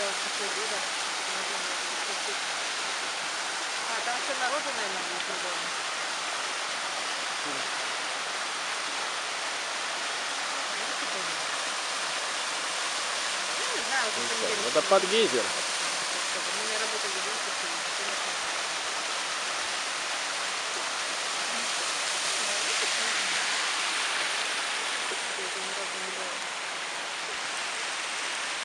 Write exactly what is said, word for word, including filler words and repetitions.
это посреди, да. А, там еще народу, наверное, будет кругом. Я не знаю, вот это не Это под гейзер. Мы не работали,